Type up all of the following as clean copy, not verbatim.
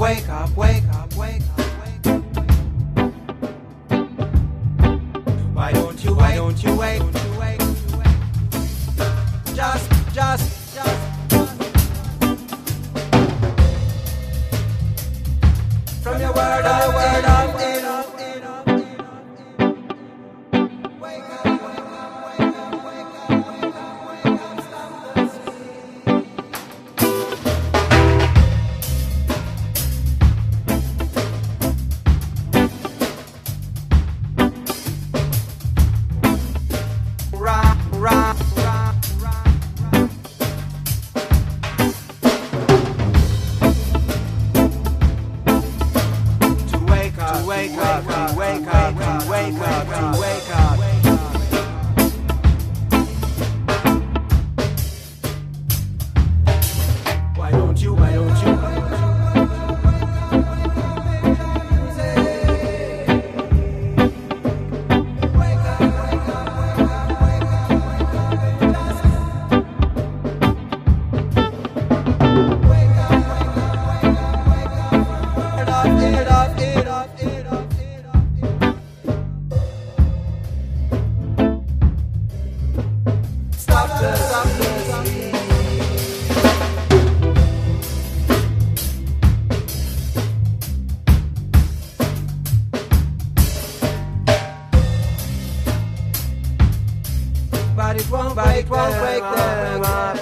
wake up, wake up, wake up. Why don't you wake, don't you wake, don't you wake, just from your word of wake up, wake up, wake up, wake up, wake up, wake up, stop the rock, rock, rock, rock, to wake up, to wake up, to wake up, to wake up, to wake up. Why don't you, why don't you? But it won't break them up.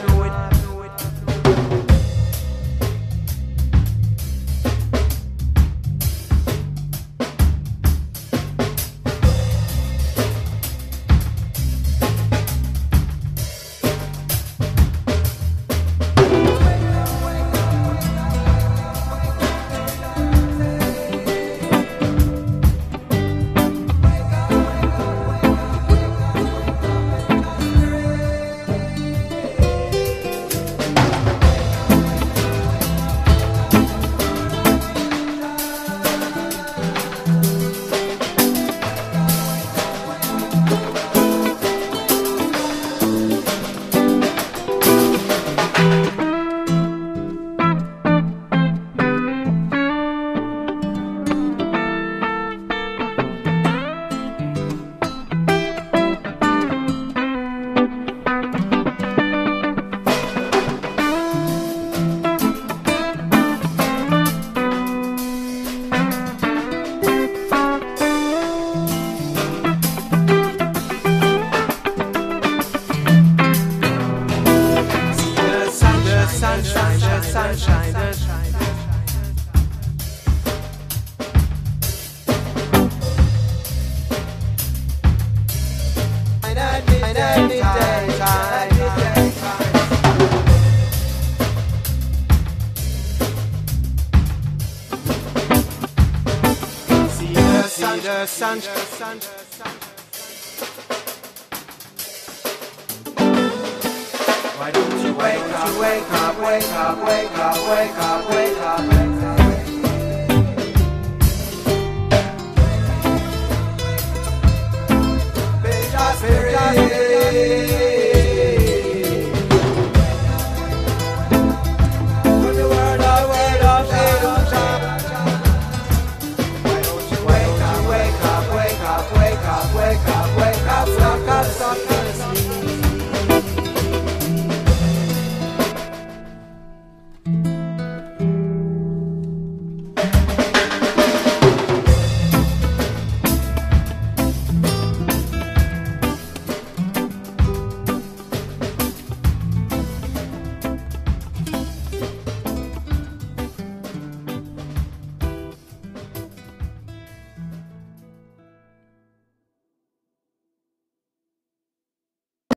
Sunshine, the sunshine. See the sunshine. Why don't you wake up, wake up, wake up, wake up, wake up, wake up?